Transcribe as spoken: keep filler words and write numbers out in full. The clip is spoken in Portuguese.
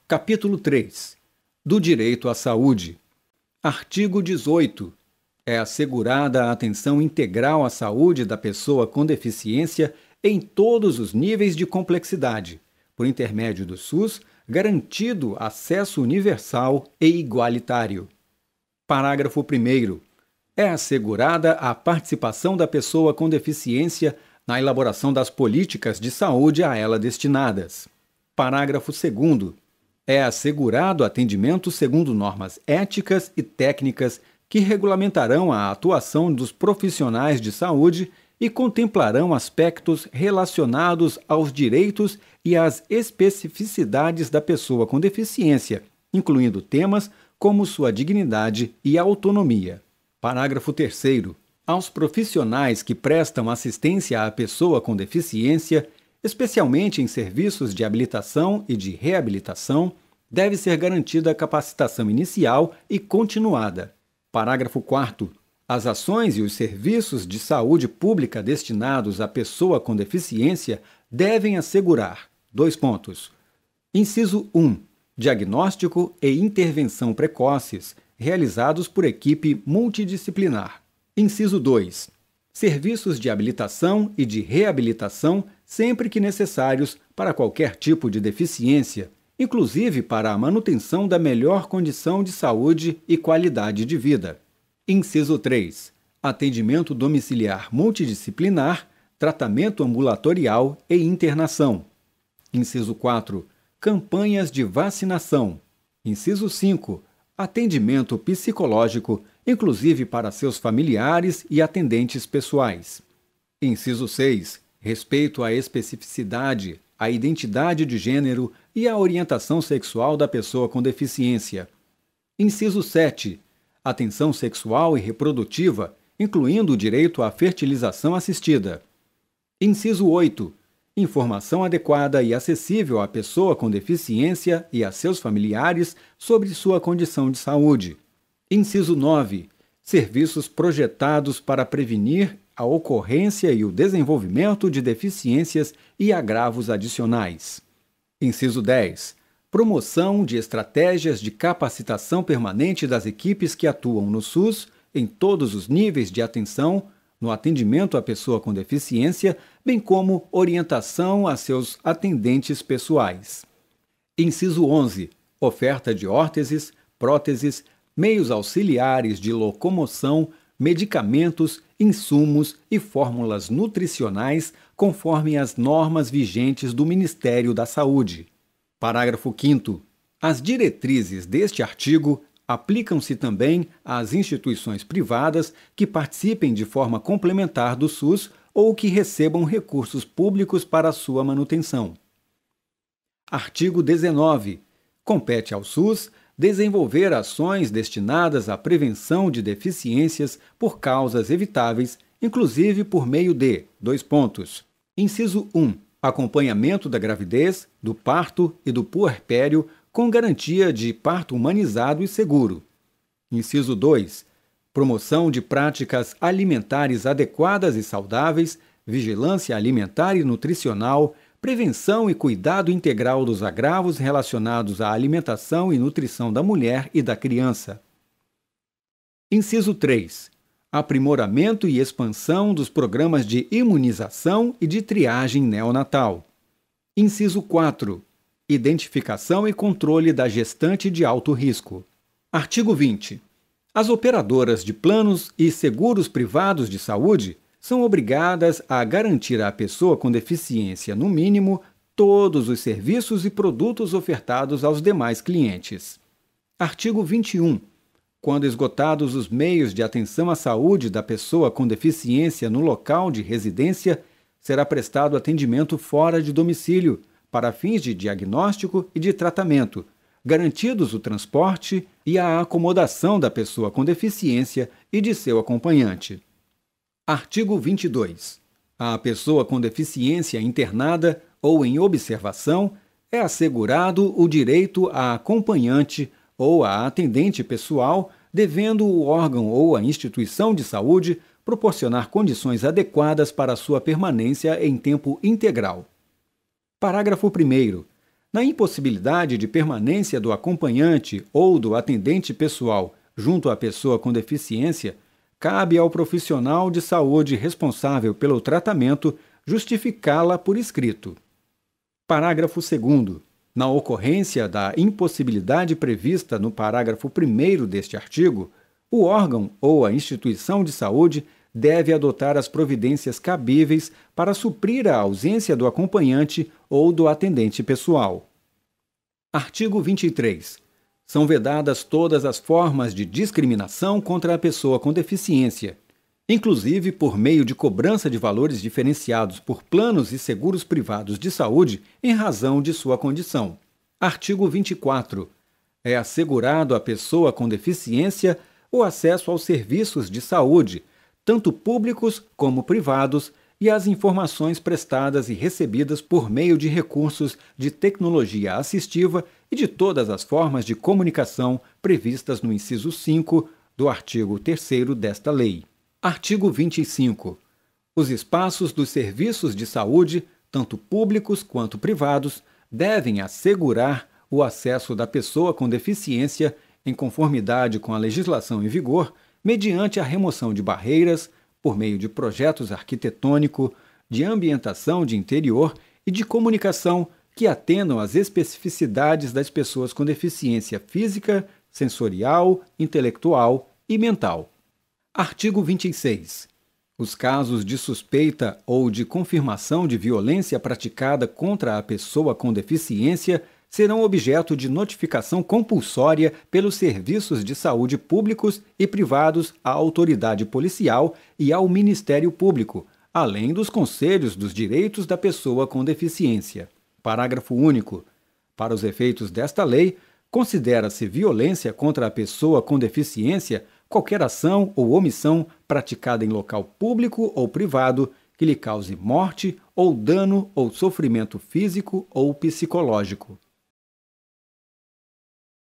Capítulo três. Do direito à saúde. Artigo dezoito. É assegurada a atenção integral à saúde da pessoa com deficiência em todos os níveis de complexidade, por intermédio do SUS, garantido acesso universal e igualitário. Parágrafo primeiro. É assegurada a participação da pessoa com deficiência na elaboração das políticas de saúde a ela destinadas. Parágrafo segundo. É assegurado atendimento segundo normas éticas e técnicas que regulamentarão a atuação dos profissionais de saúde e contemplarão aspectos relacionados aos direitos e às especificidades da pessoa com deficiência, incluindo temas como sua dignidade e autonomia. Parágrafo terceiro. Aos profissionais que prestam assistência à pessoa com deficiência, especialmente em serviços de habilitação e de reabilitação, deve ser garantida a capacitação inicial e continuada. Parágrafo quarto. As ações e os serviços de saúde pública destinados à pessoa com deficiência devem assegurar: dois pontos. Inciso um. Diagnóstico e intervenção precoces, realizados por equipe multidisciplinar. Inciso dois. Serviços de habilitação e de reabilitação sempre que necessários para qualquer tipo de deficiência, inclusive para a manutenção da melhor condição de saúde e qualidade de vida. Inciso três. Atendimento domiciliar multidisciplinar, tratamento ambulatorial e internação. Inciso quatro. Campanhas de vacinação. Inciso cinco. Atendimento psicológico, inclusive para seus familiares e atendentes pessoais. Inciso seis. Respeito à especificidade, à identidade de gênero e à orientação sexual da pessoa com deficiência. Inciso sete. Atenção sexual e reprodutiva, incluindo o direito à fertilização assistida. Inciso oito. Informação adequada e acessível à pessoa com deficiência e a seus familiares sobre sua condição de saúde. Inciso nove. Serviços projetados para prevenir a ocorrência e o desenvolvimento de deficiências e agravos adicionais. Inciso dez. Promoção de estratégias de capacitação permanente das equipes que atuam no SUS em todos os níveis de atenção, no atendimento à pessoa com deficiência, bem como orientação a seus atendentes pessoais. Inciso onze. Oferta de órteses, próteses, meios auxiliares de locomoção, medicamentos, insumos e fórmulas nutricionais conforme as normas vigentes do Ministério da Saúde. Parágrafo quinto. As diretrizes deste artigo aplicam-se também às instituições privadas que participem de forma complementar do SUS ou que recebam recursos públicos para sua manutenção. Artigo dezenove. Compete ao SUS desenvolver ações destinadas à prevenção de deficiências por causas evitáveis, inclusive por meio de, dois pontos. Inciso um. Acompanhamento da gravidez, do parto e do puerpério com garantia de parto humanizado e seguro. Inciso dois. Promoção de práticas alimentares adequadas e saudáveis, vigilância alimentar e nutricional, prevenção e cuidado integral dos agravos relacionados à alimentação e nutrição da mulher e da criança. Inciso três. Aprimoramento e expansão dos programas de imunização e de triagem neonatal. Inciso quatro. Identificação e controle da gestante de alto risco. Artigo vinte. As operadoras de planos e seguros privados de saúde são obrigadas a garantir à pessoa com deficiência, no mínimo, todos os serviços e produtos ofertados aos demais clientes. Artigo vinte e um. Quando esgotados os meios de atenção à saúde da pessoa com deficiência no local de residência, será prestado atendimento fora de domicílio, para fins de diagnóstico e de tratamento, garantidos o transporte e a acomodação da pessoa com deficiência e de seu acompanhante. Artigo vinte e dois. À pessoa com deficiência internada ou em observação é assegurado o direito a acompanhante ou a atendente pessoal, devendo o órgão ou a instituição de saúde proporcionar condições adequadas para sua permanência em tempo integral. Parágrafo primeiro. Na impossibilidade de permanência do acompanhante ou do atendente pessoal junto à pessoa com deficiência, cabe ao profissional de saúde responsável pelo tratamento justificá-la por escrito. Parágrafo segundo. Na ocorrência da impossibilidade prevista no parágrafo primeiro deste artigo, o órgão ou a instituição de saúde deve adotar as providências cabíveis para suprir a ausência do acompanhante ou do atendente pessoal. Artigo vinte e três. São vedadas todas as formas de discriminação contra a pessoa com deficiência, inclusive por meio de cobrança de valores diferenciados por planos e seguros privados de saúde em razão de sua condição. Artigo vinte e quatro. É assegurado à pessoa com deficiência o acesso aos serviços de saúde, tanto públicos como privados, e às informações prestadas e recebidas por meio de recursos de tecnologia assistiva e de todas as formas de comunicação previstas no inciso cinco do artigo terceiro desta lei. Artigo vinte e cinco. Os espaços dos serviços de saúde, tanto públicos quanto privados, devem assegurar o acesso da pessoa com deficiência, em conformidade com a legislação em vigor, mediante a remoção de barreiras, por meio de projetos arquitetônico, de ambientação de interior e de comunicação que atendam às especificidades das pessoas com deficiência física, sensorial, intelectual e mental. Artigo vinte e seis. Os casos de suspeita ou de confirmação de violência praticada contra a pessoa com deficiência serão objeto de notificação compulsória pelos serviços de saúde públicos e privados à autoridade policial e ao Ministério Público, além dos conselhos dos direitos da pessoa com deficiência. Parágrafo único. Para os efeitos desta lei, considera-se violência contra a pessoa com deficiência qualquer ação ou omissão praticada em local público ou privado que lhe cause morte ou dano ou sofrimento físico ou psicológico.